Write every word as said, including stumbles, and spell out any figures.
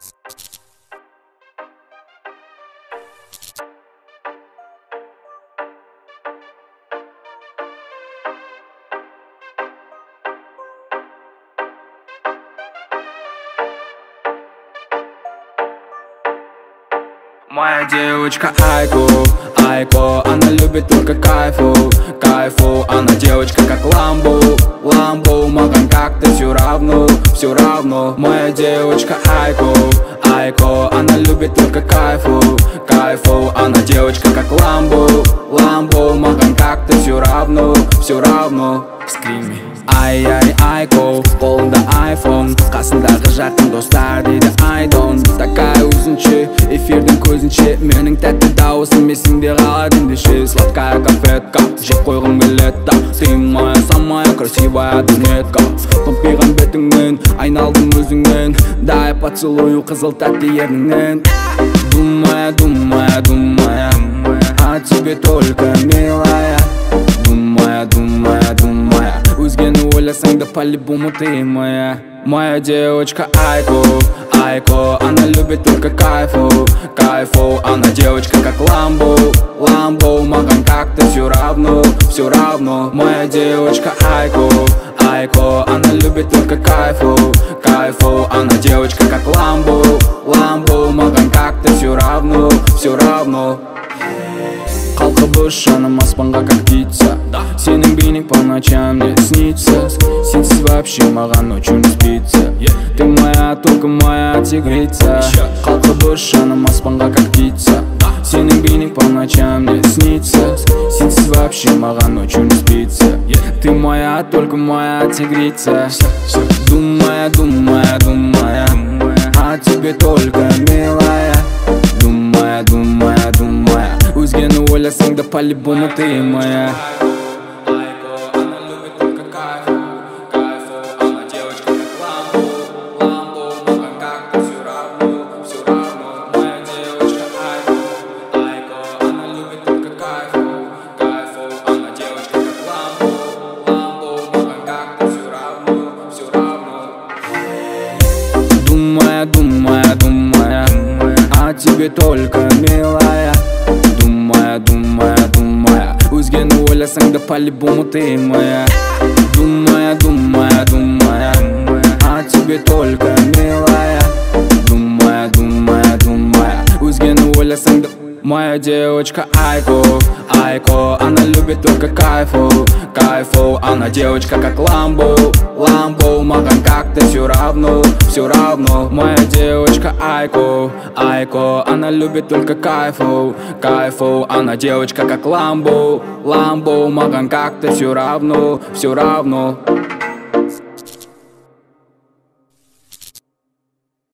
Моя девочка Айко, Айко, она любит только кайфу, кайфу. Она девочка как Ламбо, Ламбо, Маган как-то все равно, все равно. Моя девочка Айко, Айко, она любит только кайфу, кайфу. Она девочка как Ламбо, Ламбо, Маган как-то все равно, все равно. Скрими. Ай-ай, Айко, қолында айфон, қасындағы жақын достар дейді айдон. Такая өзінше, эфирдің көзінше, менің тәтті дауысым есіңде қалады ендеше. Сладкая конфетка, жеп қойғым келеді. Ты моя самая красивая брюнетка. Томпиған бетіңнен, айналдым өзіңнен, дай поцелую қызыл тәтті ерніңнен. Думая, думая, думая о тебе только, милая. Думая, думая, думая, өзгені ойласаң да по-любому ты моя. Моя девочка Айко, Айко, она любит только кайфу, кайфу. Она девочка как Ламбо, Ламбо, Маган как-то все равно, все равно. Моя девочка Айко, Айко, она любит только кайфу, кайфу. Она девочка как Ламбо, Ламбо, Маган как-то все равно, все равно. Қалқыбыш жаным аспанға как птица, сенің бейнең по ночам мне снится. Сенсіз вообще маған ночью не спится. Ты моя, только моя тигрица. Қалқыбыш жаным аспанға как птица, сенің бейнең по ночам мне снится. Сенсіз вообще маған ночью не спится. Ты моя, только моя тигрица. Думая, думая, думая о тебе только, милая. Думая, думая, думая, өзгені ойласаң да по-любому ты моя. Думая, думая, думая о тебе только, милая. Думая, думая, думая, өзгені ойласаң да по-любому ты моя. Думая, думая, думая о тебе только, милая. Думая, думая, думая, өзгені ойласаң да. Моя девочка Айко, Айко, она любит только кайфу, кайфу. Она девочка как Ламбо, Ламбо, Маган как-то все равно, все равно. Моя девочка Айко, Айко, она любит только кайфу, кайфу. Она девочка как Ламбо, Ламбо, Маган как-то все равно, все равно.